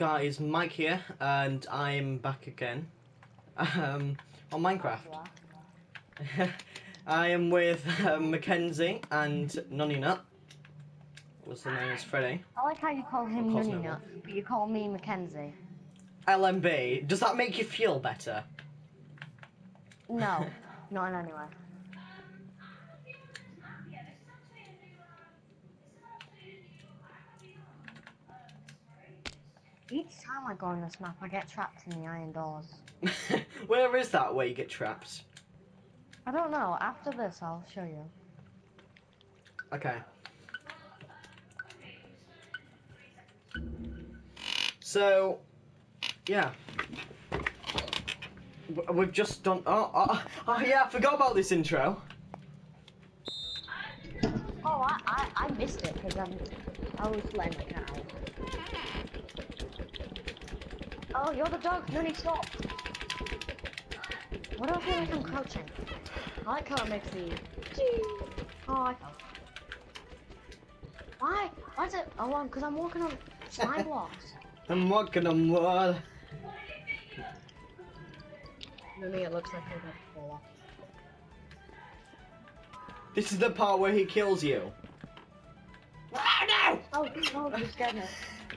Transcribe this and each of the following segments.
guys, Mike here, and I'm back again on Minecraft. I am with Mackenzie and Nunny Nut. What's the name? Is Freddy. I like how you call him Nunny Nut, but you call me Mackenzie. LMB. Does that make you feel better? No, not in any way. Each time I go on this map, I get trapped in the iron doors. Where is that where you get trapped? I don't know. After this, I'll show you. Okay. So, yeah. We've just done... Oh, yeah, I forgot about this intro. Oh, I missed it because I was letting the cat out. Oh, you're the dog. Nunny, stop. What do I feel like I'm crouching? I like how it makes the... Oh, I fell. Why? Why is it... Oh, because I'm walking on slime blocks. I'm walking on water. Nunny, it looks like you're about to fall off. This is the part where he kills you. Oh, no! Oh, no, you scared me.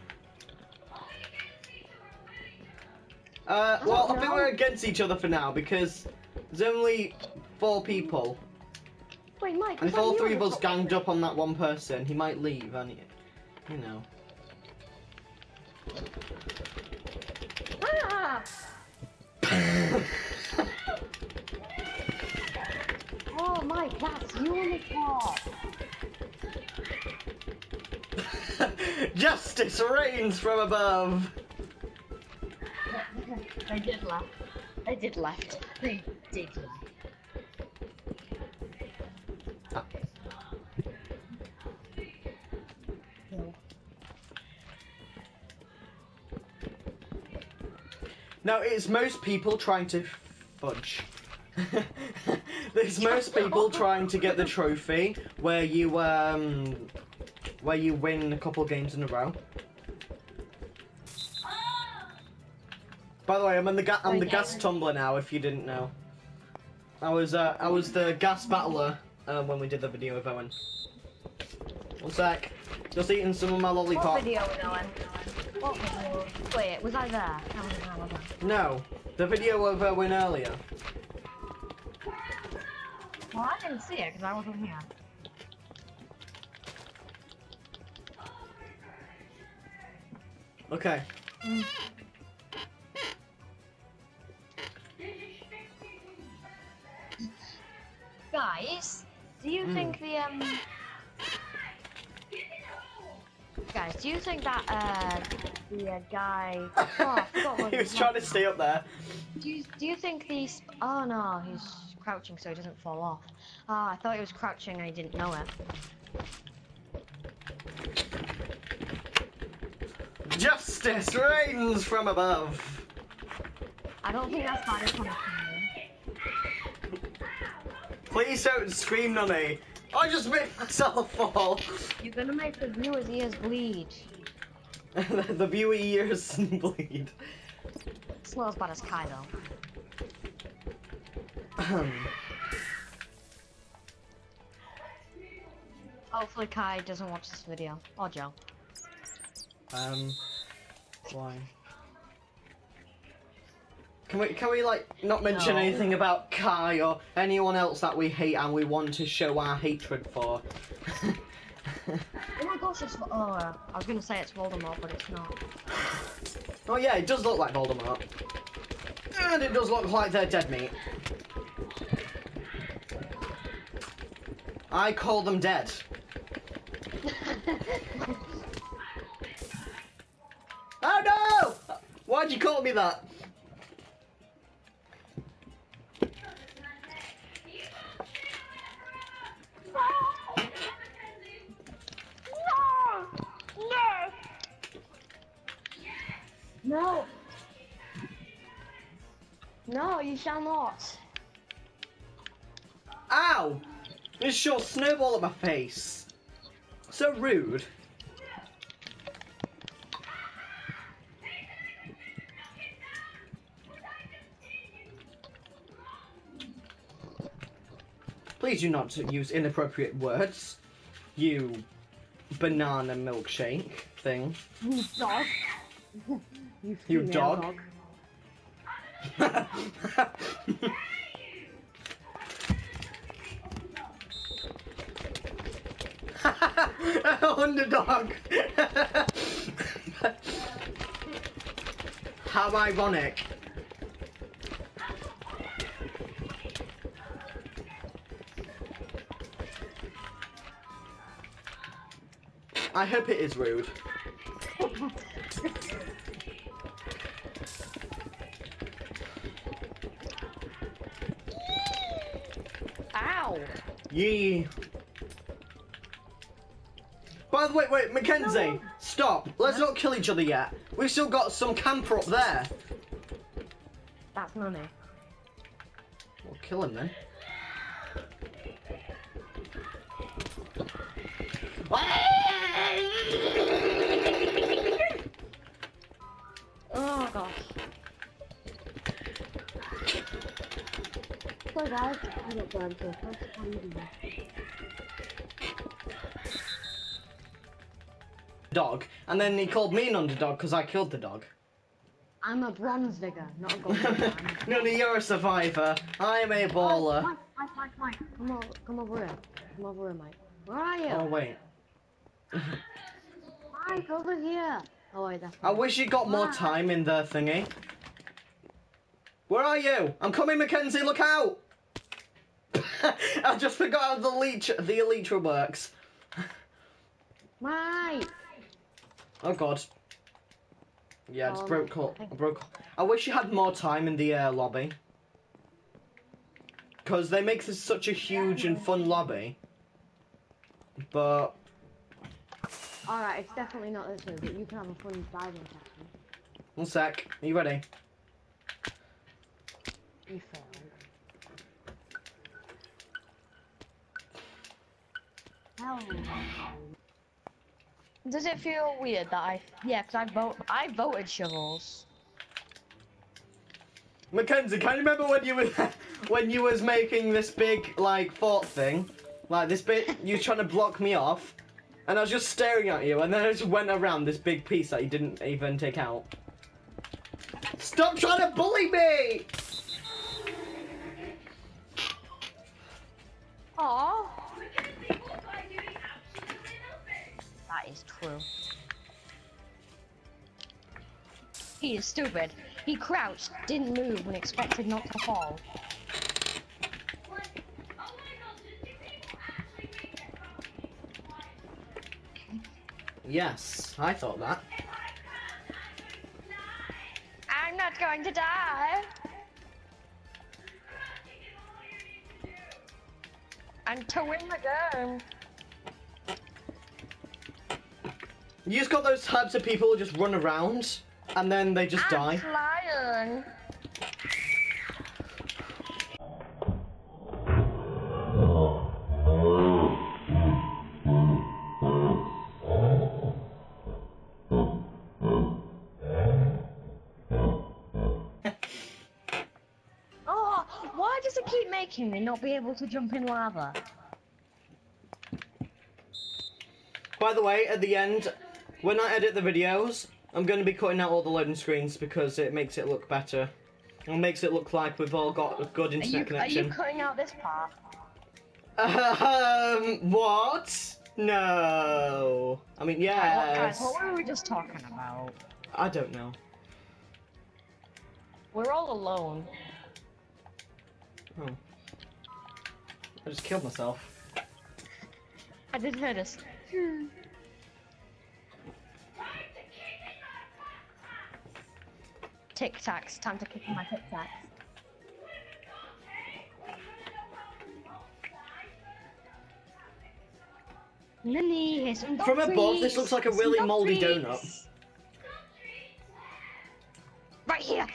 Well, I think we're against each other for now because there's only 4 people. Wait, Mike, And if all 3 of us ganged up on that one person, he might leave, and you know. Ah! Oh, Mike, that's you on the top. Justice reigns from above. They did left. They did left. They did left. No, it's most people trying to fudge. There's most people trying to get the trophy where you win a couple games in a row. By the way, I'm the gas tumbler now. If you didn't know, I was the gas battler when we did the video with Owen. One sec, just eating some of my lollipop. What video with Owen? What video? Wait, was I there? No, the video of Owen earlier. Well, I didn't see it because I wasn't here. Okay. Guys, do you think the Guys, do you think that the guy? Oh, I forgot what He was trying to stay up there. Do you think he's? Oh no, he's crouching so he doesn't fall off. Ah, I thought he was crouching and he didn't know it. Justice reigns from above. I don't think that's bad punishment. Please don't scream, Nunny. I just made myself fall. You're gonna make the viewers' ears bleed. The viewer ears bleed. It's not as bad as Kai though. Hopefully Kai doesn't watch this video. Or Joe. Why? Can we like not mention anything about Kai or anyone else that we hate and we want to show our hatred for? Oh my gosh, it's I was gonna say it's Voldemort, but it's not. Oh yeah, it does look like Voldemort. And it does look like they're dead meat. I call them dead. Oh no! Why'd you call me that? No! No, you shall not. Ow! You shot a snowball at my face. So rude. please do not use inappropriate words. You banana milkshake thing. You dog. You female dog. Underdog. How ironic. I hope it is rude. Ow! Yee. By the way, wait, Mackenzie, No. stop. Let's not kill each other yet. We've still got some camper up there. That's Nonny. We'll kill him then. Oh gosh. So guys, I got burned for the first time. Dog, and then he called me an underdog because I killed the dog. I'm a bronze digger, not a gold digger. No, you're a survivor. I'm a baller. Mike, come over here. Come over here, Mike. Where are you? Oh wait. Mike, over here. Oh wait, that's I wish you got more time in the thingy. Where are you? I'm coming, Mackenzie. Look out! I just forgot how the elytra works. Mike. Oh god. Yeah, it's broke. I wish you had more time in the lobby. Because they make this such a huge and fun lobby. But... Alright, it's definitely not this way, but you can have a fun diving session. 1 sec. Are you ready? You failed. Hell no. Does it feel weird that because I voted shovels. Mackenzie, can you remember when you was making this big like fort thing, like this bit you trying to block me off, and I was just staring at you, and then I just went around this big piece that you didn't even take out. Stop trying to bully me! Aww. That is true. He is stupid. He crouched, didn't move, and expected not to fall. Yes, I thought that. I'm not going to die. And to win the game. You just got those types of people who just run around, and then they just die. I'm flying. Oh, why does it keep making me not be able to jump in lava? By the way, at the end, when I edit the videos, I'm going to be cutting out all the loading screens because it makes it look better. It makes it look like we've all got a good internet connection. Are you cutting out this part? What? No. I mean, yes. Guys, what were we just talking about? I don't know. We're all alone. Oh. I just killed myself. I did hear this. Tic Tacs. Time to kick my Tic Tacs. Nani, here's some From above, this looks like a really moldy donut. Right here.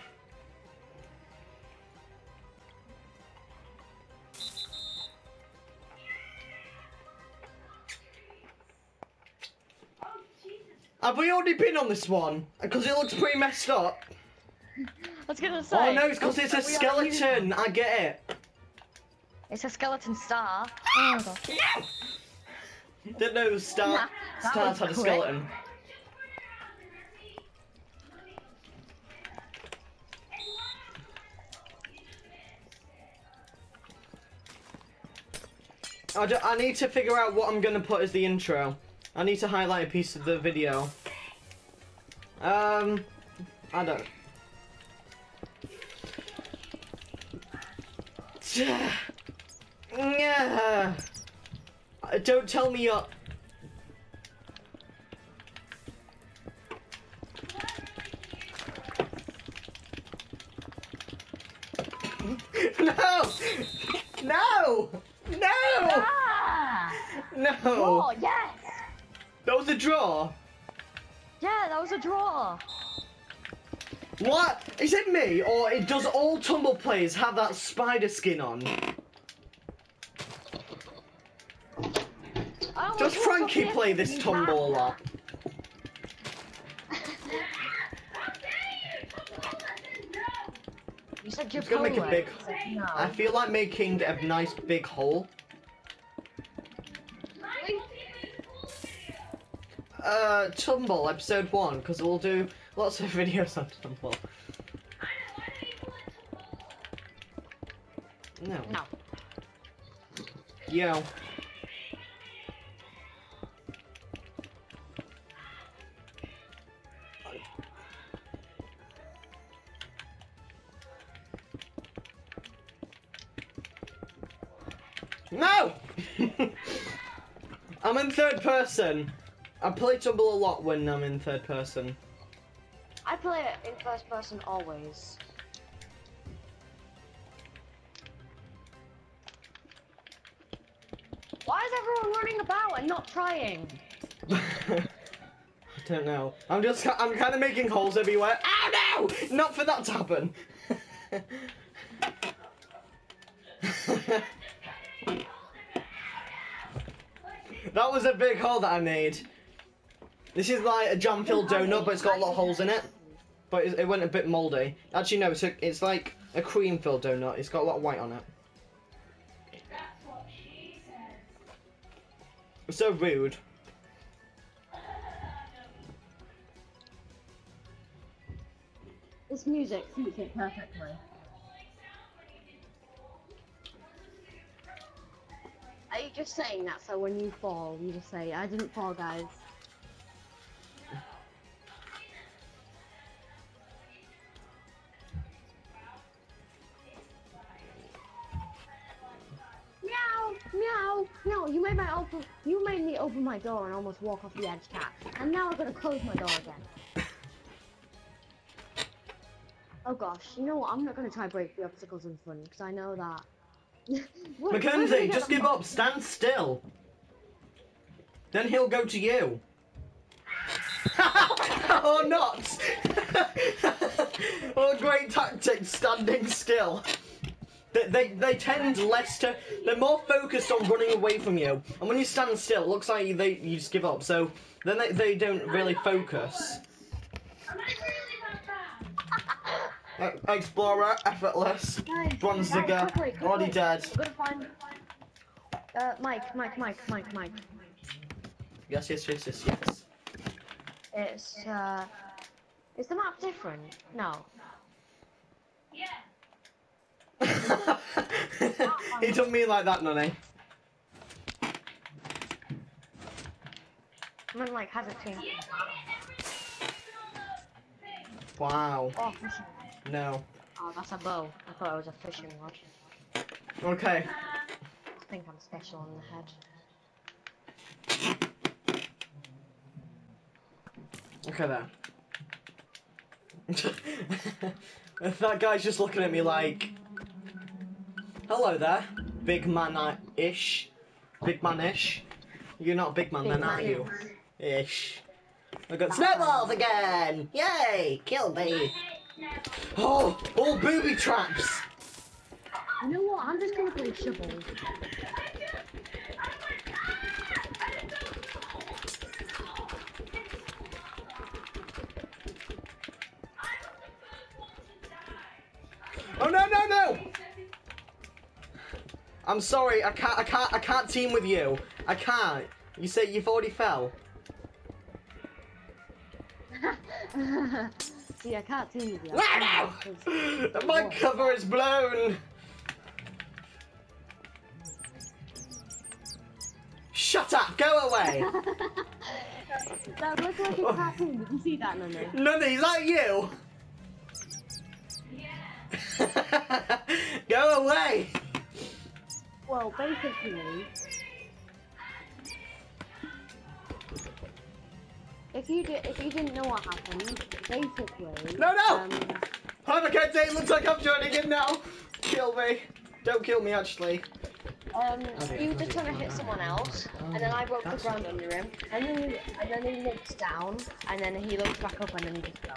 Have we already been on this one? Because it looks pretty messed up. I was gonna say. Oh no, it's because it's a skeleton. I get it. It's a skeleton star. Oh my god. Didn't know Stars was had a quick. skeleton. I need to figure out what I'm gonna put as the intro. I need to highlight a piece of the video. I don't. Yeah. Don't tell me you're. No! No! No! Ah! No! Oh, yes! That was a draw. Yeah, that was a draw. What? Is it me, or does all Tumble players have that spider skin on? Does Frankie play this Tumble a lot? You said you're It's gonna make a big. No. I feel like making a nice big hole. Tumble episode 1, because we'll do lots of videos on Tumble. No. No. Yo. No! I'm in third person. I play Tumble a lot when I'm in third person. I play it in first person always. Why is everyone running about and not trying? I don't know. I'm kind of making holes everywhere. Ow, no! Not for that to happen. That was a big hole that I made. This is like a jam-filled donut, but it's got a lot of holes in it. But it went a bit mouldy. Actually, no, it's like a cream-filled donut. It's got a lot of white on it. It's so rude. This music suits it perfectly. Are you just saying that so when you fall, you just say, I didn't fall, guys? Meow, meow, meow. You made me open my door and almost walk off the edge, cat. And now I'm gonna close my door again. Oh gosh, you know what? I'm not gonna try break the obstacles in front because I know that. Mackenzie, just give up. Stand still. Then he'll go to you. Or not. Oh, great tactics, standing still. They tend less to. They're more focused on running away from you. And when you stand still, it looks like you just give up. So then they don't really focus. Explorer, effortless, bronze digger, already dead. I'm gonna find. Mike. Yes. Is the map different? No. He took me like that, Nunny. Mine like has it too. Wow. Oh, fishing. No. Oh, that's a bow. I thought it was a fishing rod. Okay. I think I'm special on the head. Okay then. That guy's just looking at me like, hello there, big man-ish. Big man-ish. You're not a big man then, are you? Ish. I got snowballs again! Yay! Kill me! Oh! All booby traps! You know what? I'm just gonna play shovel. Oh no! I'm sorry, I can't team with you. I can't. You say you've already fell. See, I can't team with you. Wow! My cover is blown. Shut up! Go away. That looks like a cartoon. You can see that, Nunny. Nunny, is that you? Go away. Well, basically, if you didn't know what happened, basically. No. Hi, Mackenzie. It looks like I'm joining in now. Kill me. Don't kill me, actually. He was just trying to hit someone else, and then I broke the ground under him, and then he looked down, and then he looked back up, and then he just fell.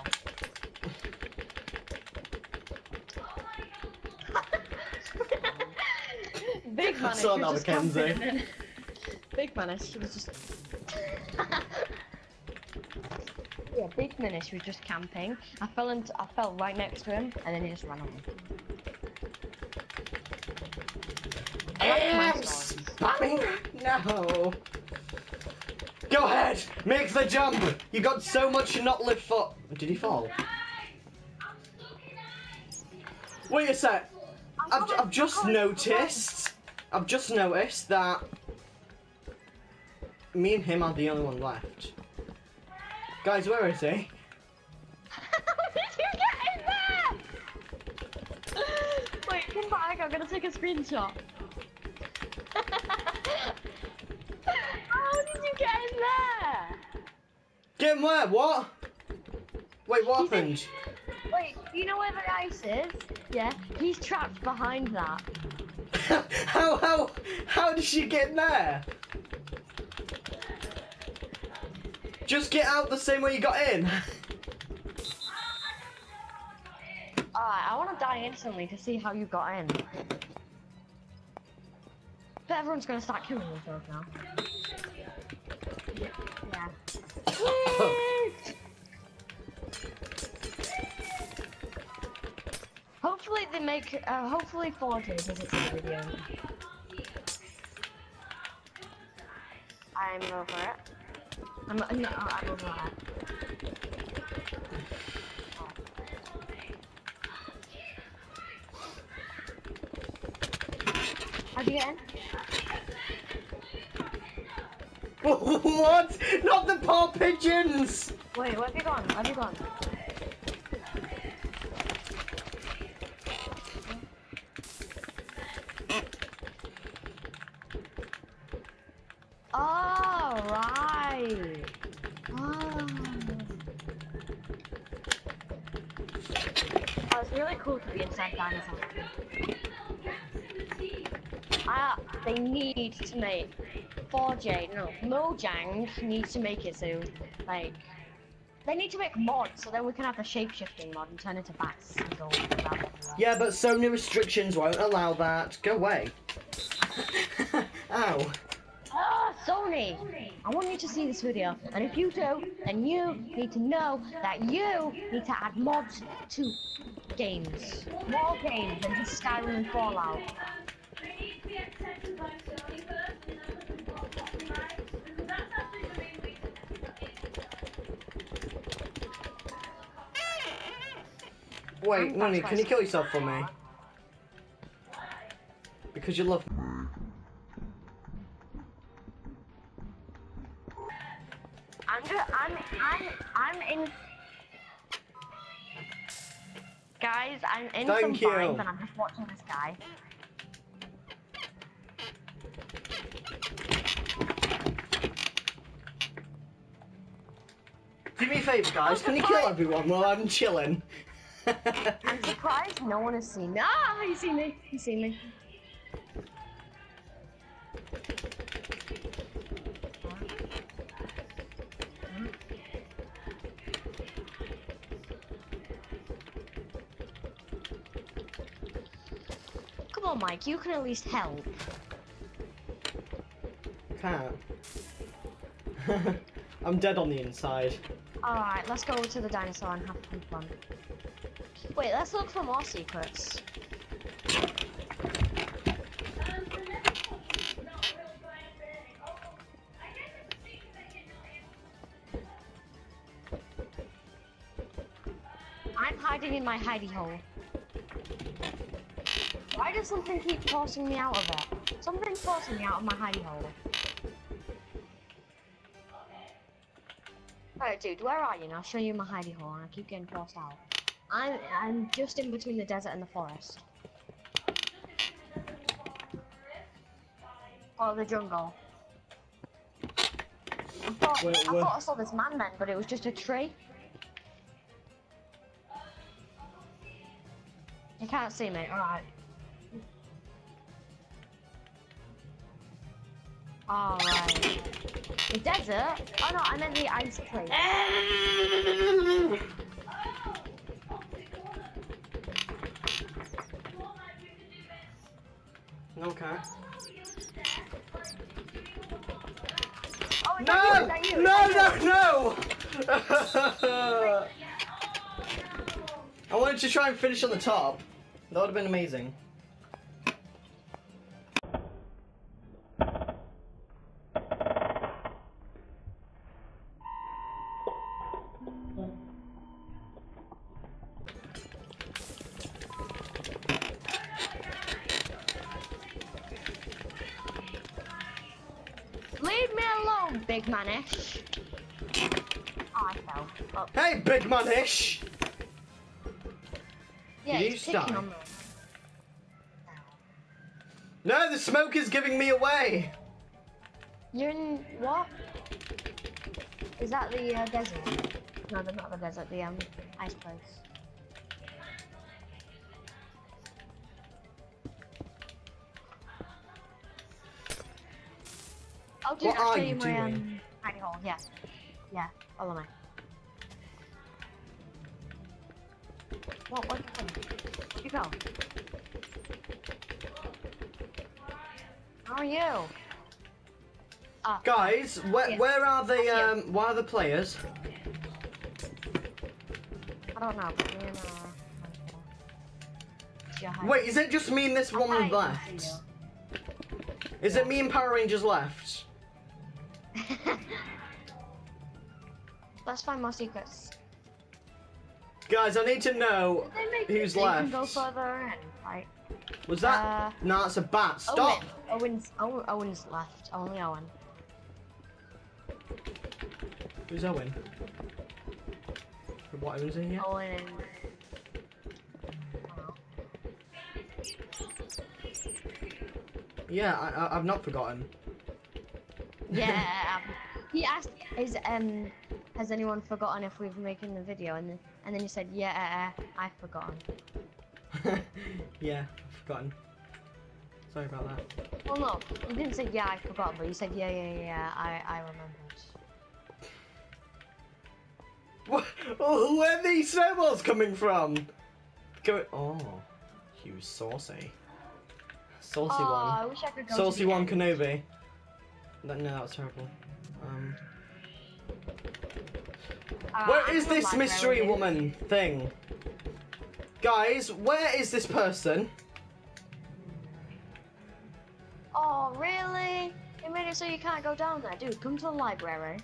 Big Manish was just camping. Big Manish was just. Yeah, Big Manish was just camping. I fell right next to him, and then he just ran away. Spamming? No. Go ahead. Make the jump. You got so much not live for. Did he fall? Wait a sec. I've just noticed. I've just noticed that me and him are the only one left. Guys, where is he? How did you get in there? Wait, come back. I'm gonna take a screenshot. How did you get in there? Get him where? What? Wait, what happened? Wait, do you know where the ice is? Yeah, he's trapped behind that. How did she get in there? Just get out the same way you got in. Alright, I want to die instantly to see how you got in. But everyone's gonna start killing themselves now. Yeah. Hopefully they make, hopefully 4J does it to the video. I'm over it. I'm over it. How'd you get in? What? Not the poor pigeons! Wait, where have you gone? Where have you gone? Oh, right. Oh, it's really cool to be inside dinosaurs. They need to make 4J, no, Mojang needs to make it so, like, they need to make mods so then we can have the shape-shifting mod and turn into bats and go around. Yeah, but Sony restrictions won't allow that. Go away. Ow. Ah, Sony! I want you to see this video, and if you do, then you need to know that you need to add mods to games. More games than just Skyrim and Fallout. Wait, Nunny, can you kill yourself for me? Because you love me. I'm in. Guys, I'm in Thank some you. vines and I'm just watching this guy. Do me a favour, guys. Can you kill everyone while I'm chilling? I'm surprised no one has seen me. Ah, you see me. You see me. Come on, Mike. You can at least help. Can't. I'm dead on the inside. Alright, let's go to the dinosaur and have some fun. Wait, let's look for more secrets. hiding in my hidey hole. Why does something keep forcing me out of it? Something's forcing me out of my hidey hole. Alright, dude, where are you? And I'll show you my hidey hole, and I keep getting forced out. I'm just in between the desert and the forest. Or the jungle. I thought I saw this man then, but it was just a tree. You can't see me, alright. Alright. The desert? Oh no, I meant the ice place. Okay. Oh, is No! that you? No! I wanted to try and finish on the top. That would have been amazing. Leave me alone, big manish. Oh, I fell. Oh. Hey, big manish! Yeah, Did he's you picking die? on me. No, the smoke is giving me away! You're in what? Is that the desert? No, that's not the desert. The ice place. Oh, dude, What I'll are show you you my doing? hidey hole. Yeah, yeah. Follow me. What? Where'd you go? Where'd you go? How are you? Guys, Yeah. where are That's the where are the players? I don't know. But me and Wait, is it just me and this I woman can't left? even see Is it me and Power Rangers left? you. Let's find more secrets. Guys, I need to know Did they make who's it so you left. can go further in? Like, Was that? No, it's a bat. Stop! Owen's left. Only Owen. Who's Owen? What Owen's in here? Owen and... Yeah, I've not forgotten. Yeah. He asked, has anyone forgotten if we've making the video? And then you said, yeah, I've forgotten. Yeah, I've forgotten. Sorry about that. Well, no, you didn't say, yeah, I've forgotten, but you said, yeah, I remembered. Where are these snowballs coming from? Oh, he was saucy. Saucy Oh, one. I wish I could go Saucy to the one end. Kenobi. No, that was terrible. Where I'm is in the this library, mystery dude. woman thing? Guys, where is this person? Oh, really? They made it so you can't go down there. Dude, come to the library.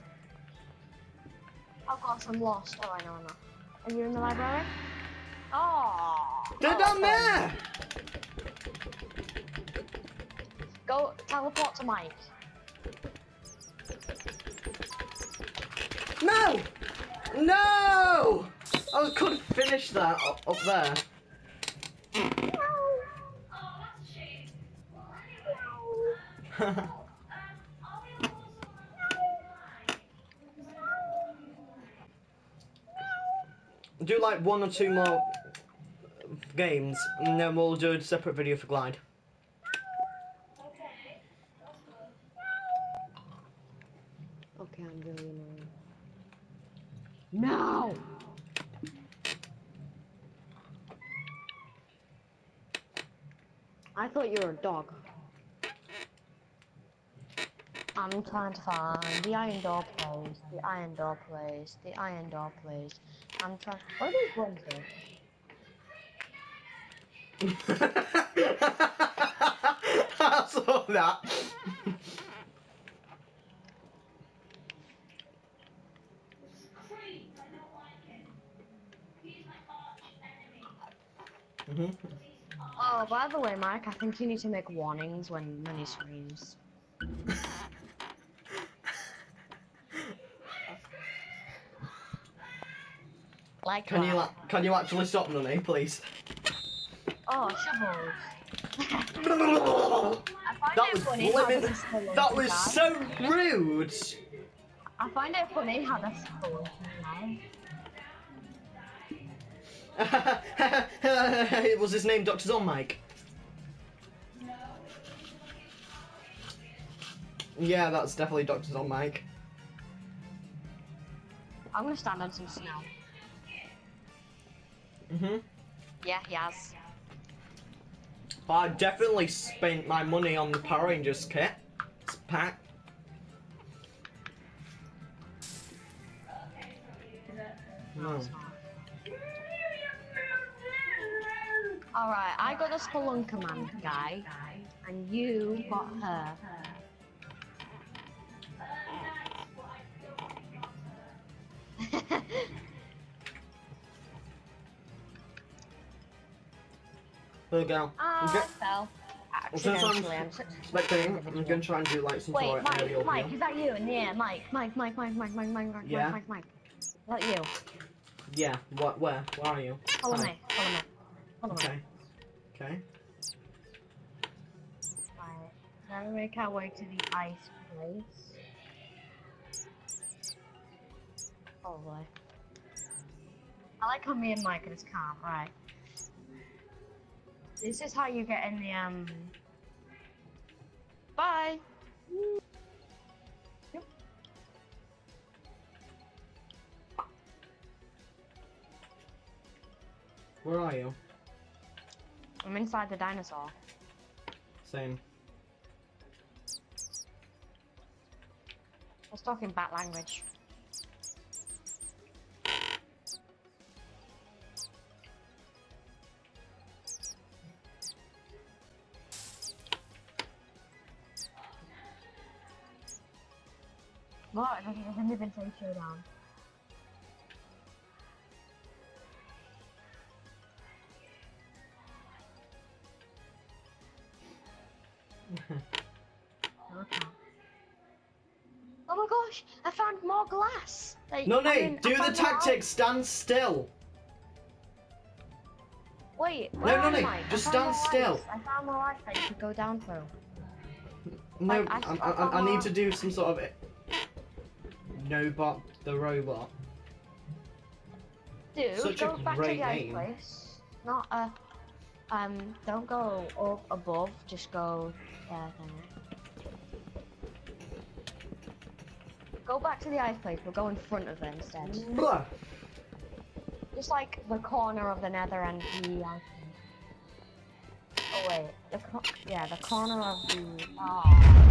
Oh gosh, I'm lost. Oh, I know I'm not. Are you in the library? Oh. They're down there! Go teleport to Mike. No! No! I couldn't finish that up there. Do like 1 or 2 more games, and then we'll do a separate video for Glide. Okay, I'm really annoying. No! I thought you were a dog. I'm trying to find the iron door place, the iron door place, the iron door place. I'm trying. What are these ones here? I saw that. Mhm. Oh, by the way, Mike, I think you need to make warnings when Nunny screams. Like Can you that. can you actually stop, Nunny, please? Oh, shovels. That I find it was funny how lemon. this is spelunky That was guy. so rude. I find it funny how this spelunky guy. Was his name Dr. Zon Mike? Yeah, that's definitely Dr. Zon Mike. I'm gonna stand on some snow. Mhm. Yeah, he has. I definitely spent my money on the Power Rangers kit. It's packed. No. Alright, I got the Spelunker Man guy, and you got her. There we go. I fell. Since I'm Accidentally. I'm such a like thing, I'm individual. gonna try and do like some Wait, sort of Mike, aerial Mike, view. is that you in the air? Mike. Yeah. Mike. Is that you? Yeah. What? Where? Where are you? Follow Hi. me. Follow me. Okay. Okay. Right. Now we make our way to the ice place. Probably. I like how me and Mike are just calm. Right. This is how you get in the Bye. Yep. Where are you? I'm inside the dinosaur. Same. I was talking bat language. What? I didn't even say showdown. Okay. Oh my gosh! I found more glass. Like, No, I mean, do I the found more tactics. Stand still. ice. Wait, No, where no, am no, I? just I found stand more still. ice. I found more ice that you could go down through. No, Like, I need to do some sort of Nobot the robot. Dude, Such a go back to great the ice name. place. Not don't go up above. Just go there. Go back to the ice place. We'll go in front of it instead. Blah. Just like the corner of the nether and the ice place. Oh wait, the corner of the. Oh.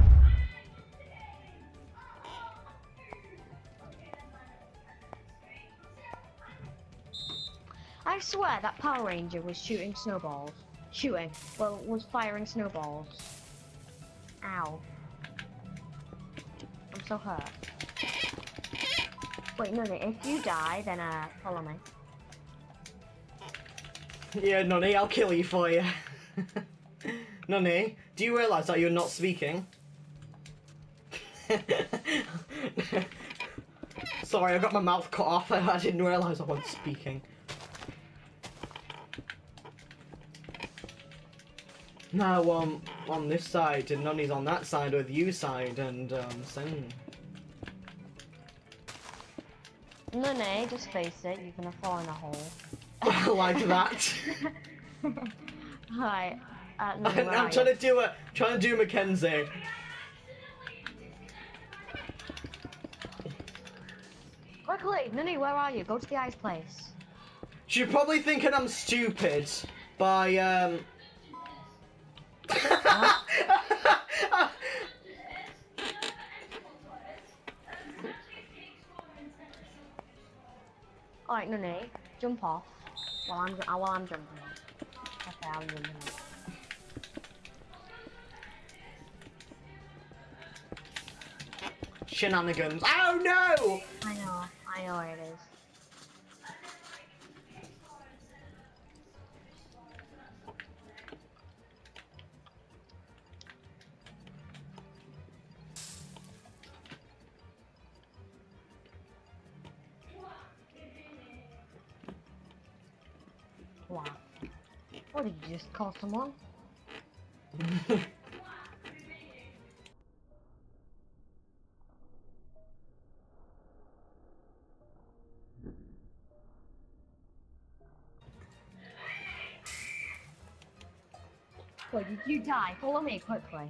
I swear that Power Ranger was shooting snowballs. Was firing snowballs. Ow. I'm so hurt. Wait, no, if you die, then follow me. Yeah, Nunny, I'll kill you for you. Nunny, do you realise that you're not speaking? Sorry, I got my mouth cut off. I didn't realise I wasn't speaking. Now, on this side, and Nunny's on that side with you side, and, same. No, just face it, you're gonna fall in a hole. Like that. Alright, I'm where trying to do Mackenzie. Quickly, Nunny, where are you? Go to the ice place. You're probably thinking I'm stupid by, Alright, Nunny, jump off while I'm jumping off. Okay, I'm jumping off. Shenanigans. Oh no! I know where it is. What did you just call someone? Wait, did you die? Follow me quickly.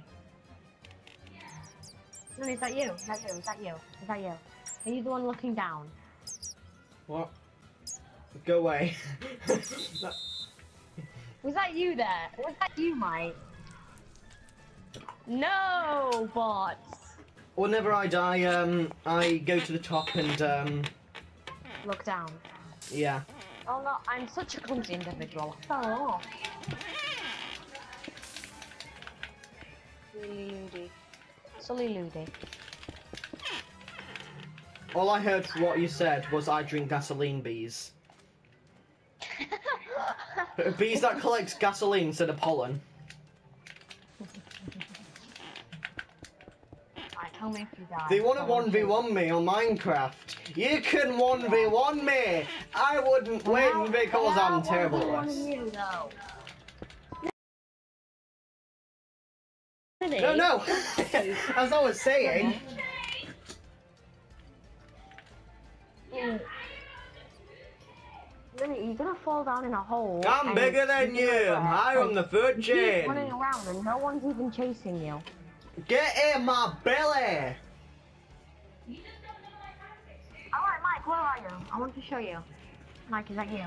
No, is that you? Is that you? Is that you? Is that you? Are you the one looking down? What? Go away. Was that you there? Was that you, Mike? No, bots. Whenever I die, I go to the top and, Look down. yeah. Oh no, I'm such a clumsy individual. I fell off. Sully Loody. All I heard from what you said was I drink gasoline bees. Bees that collect gasoline instead of pollen. Alright, tell me if you die. They want to 1v1 me on Minecraft. You can 1v1 me! I wouldn't win because I'm terrible at this. You, though. No! As I was saying... You're gonna fall down in a hole. I'm bigger than you! I am the food You keep chain! running around and no one's even chasing you. Get in my belly! Alright, Mike, where are you? I want to show you. Mike, is that you?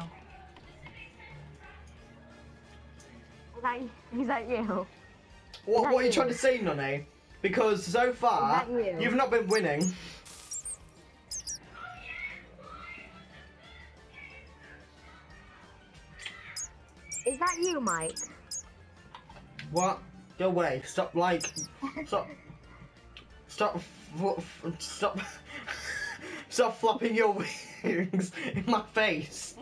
Is that you? What are you trying to say, Nonny? Because so far, Is that you? you've not been winning. Is that you, Mike? What? Go away. Stop, stop. Stop. Stop. Stop flopping your wings in my face.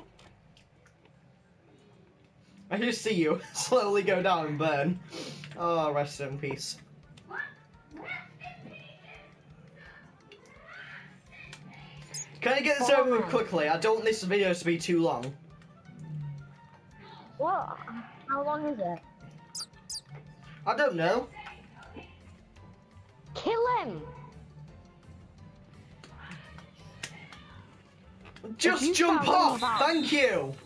I just see you slowly go down and burn. Oh, rest in peace. Can I get this over with quickly? I don't want this video to be too long. What? How long is it? I don't know. Kill him! Just jump off! Thank you!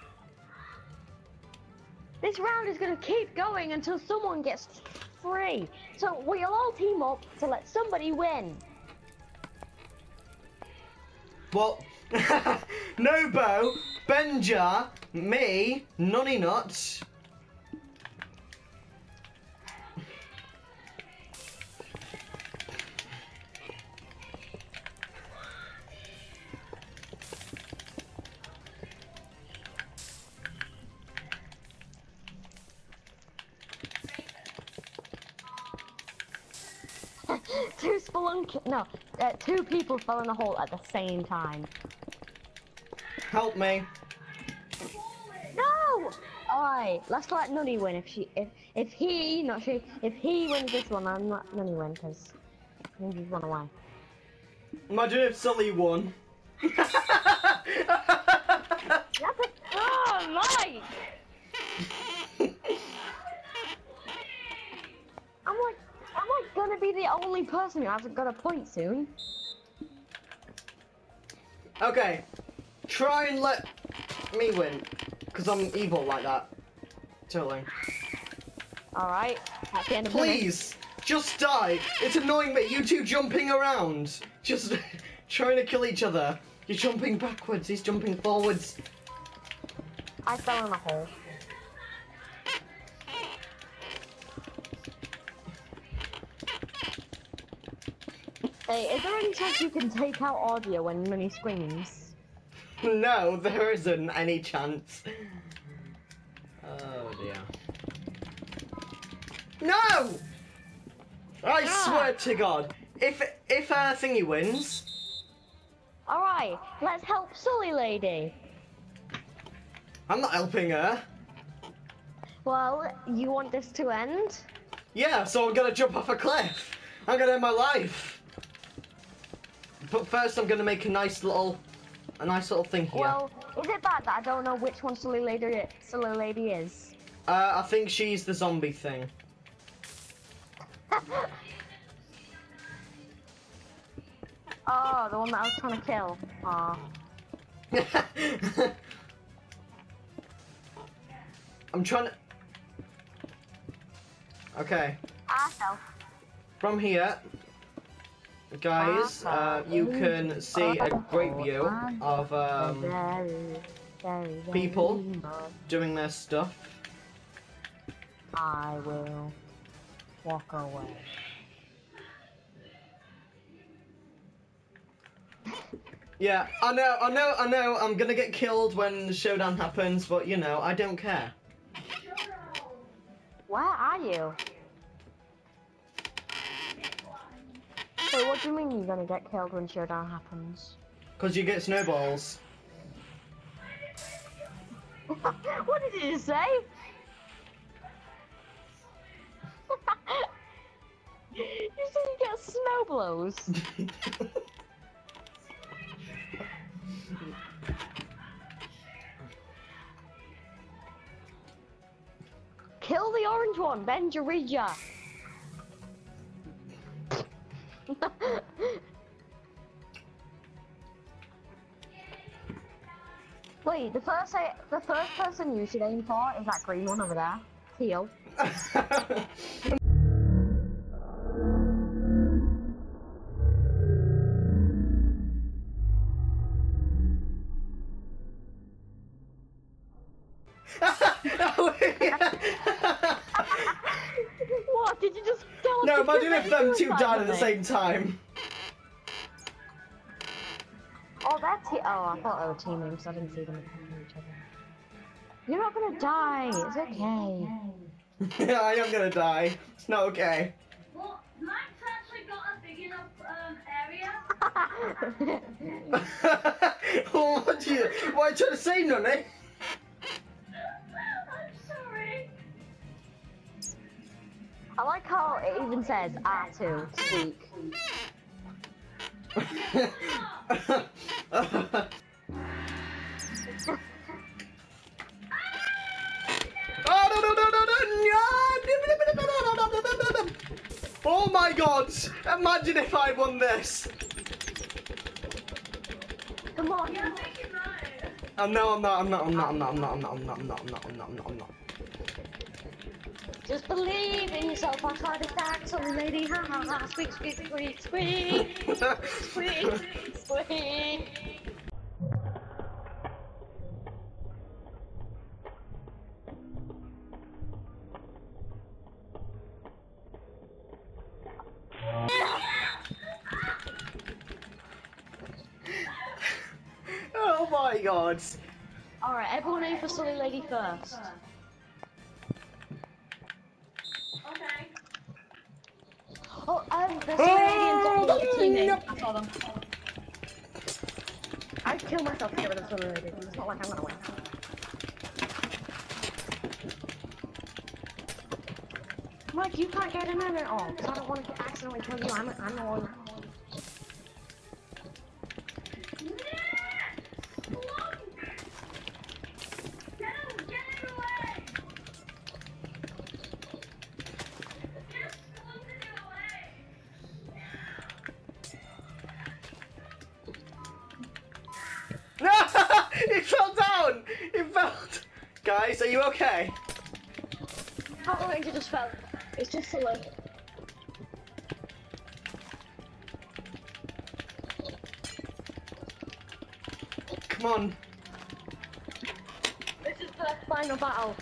This round is gonna keep going until someone gets free. So we'll all team up to let somebody win. Well, Nobo, Benja, me, Nonny Nuts. Two people fell in a hole at the same time. Help me. No! Alright, let's let Nunny win if he wins this one, I'm not Nunny win because he just run away. Imagine if Sully won. Oh, Mike! Am I gonna be the only person who hasn't got a point soon? Okay, try and let me win, because I'm evil like that. Totally. Alright, at the end of Please, just die. It's annoying that you two jumping around. Just trying to kill each other. You're jumping backwards, he's jumping forwards. I fell in a hole. Hey, is there any chance you can take out audio when Nunny screams? No, there isn't any chance. Oh dear. No! I swear to God, if Thingy wins. Alright, let's help Sully Lady. I'm not helping her. Well, you want this to end? Yeah, so I'm gonna jump off a cliff. I'm gonna end my life. But first, I'm gonna make a nice little thing here. Well, is it bad that I don't know which one Sully Lady is? I think she's the zombie thing. Oh, the one that I was trying to kill. Oh. I'm trying to... Okay. From here, guys, you can see a great view of people doing their stuff. I will walk away. Yeah, I know, I'm gonna get killed when the showdown happens, but you know, I don't care. Where are you? So what do you mean you're gonna get killed when showdown happens? Because you get snowballs. What did you say? You said you get snow blows. Kill the orange one, Benjarija. Wait, the first person you should aim for is that green one over there. Teal. What? Did you just tell No, us? imagine if them two died at the same time. Oh, that's it. Oh, I thought they were teaming because I didn't see them attacking each other. You're not gonna die. It's okay. Yeah, I am gonna die. It's not okay. Well, Mike's actually got a big enough area. What are you trying to say, Nunny? I'm sorry. I like how it even says R2, speak. Oh no! Oh my God! Imagine if I won this. Come on. Yeah, make it right. No, I'm not. Just believe in yourself. I tried to stack some lady. Ha ha ha. Squeak, squeak, squeak, squeak. Squeak, squeak. Oh my God! Alright, everyone aim for Silly Lady first. Okay. Oh, there's Silly Lady and Zombie teaming. no. I saw them. I'd kill myself to get rid of Silly Lady. It's not like I'm gonna win. Mike, you can't get in there at all, because I don't want to accidentally kill you. I'm the one. No! It fell down! It fell. Guys, are you okay? Power Ranger just fell. It's just silly. Come on. This is the final battle.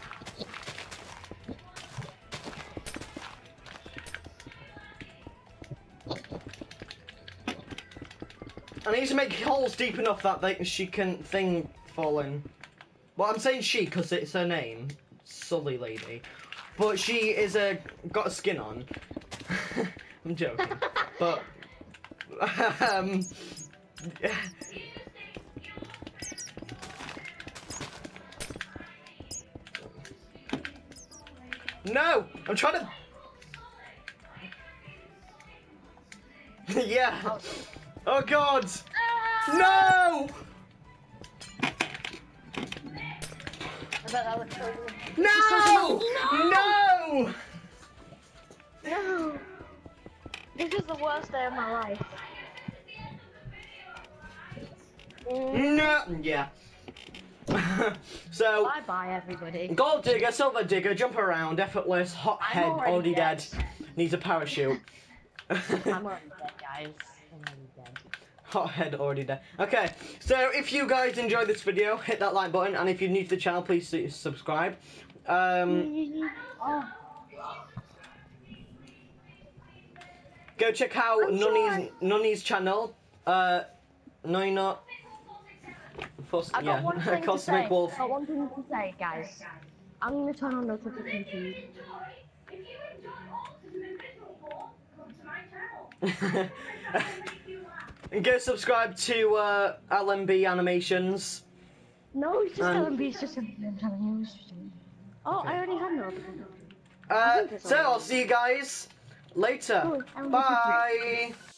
I need to make holes deep enough that she can fall in. Well, I'm saying she because it's her name, Sully Lady, but she is got a skin on. I'm joking, but no, I'm trying to. Yeah. Oh God. No! bet that looks so good. No! No! No! This is the worst day of my life. No! Yeah. So, Bye bye, everybody. gold digger, silver digger, jump around, effortless, hot head, already already dead. dead. Needs a parachute. I'm already dead, guys. I'm already dead. Hot head, already dead. Okay, so if you guys enjoyed this video, hit that like button, and if you're new to the channel, please subscribe. Oh, Go check out I'm sorry. Nunny's channel. Nunny I got one thing to Cosmic say. Wolf. I got one thing to say, guys. I'm gonna turn on notifications. If you enjoy autism in visual form, come to my channel. And go subscribe to LMB Animations. No, it's just telling me. It's just I'm telling you. It's just oh, Okay. I already had notifications. So I'll see you guys later. Cool, I will Bye.